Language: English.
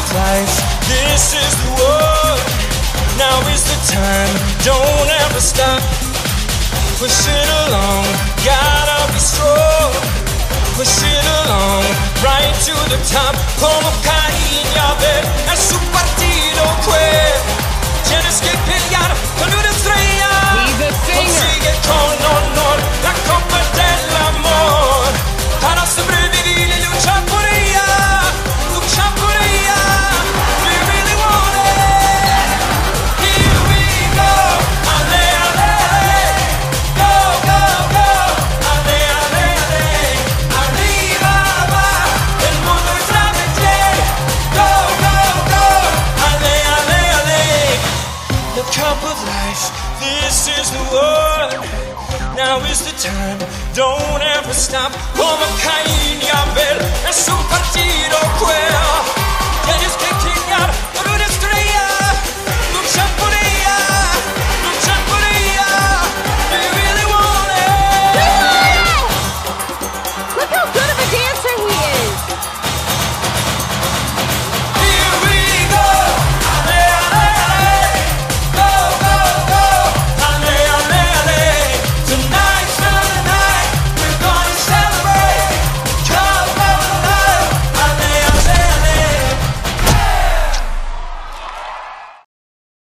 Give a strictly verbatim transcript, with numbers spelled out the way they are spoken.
life, this is the one. Now is the time, don't ever stop. Push it along, gotta be strong. Push it along, right to the top. Como carinha ver, é su partido que tienes que pelear con una estrella. Consigue con honor la copa del amor. Para sobrevivir y luchar por ella, luchar por ella. We really want it. Here we go, ale ale ale. Go go go, ale ale ale. Arriba va, el mundo es grande. Go go go, ale ale ale. The cup of life, this is the one. Now is the time, don't ever stop. Como Cain y Abel, es un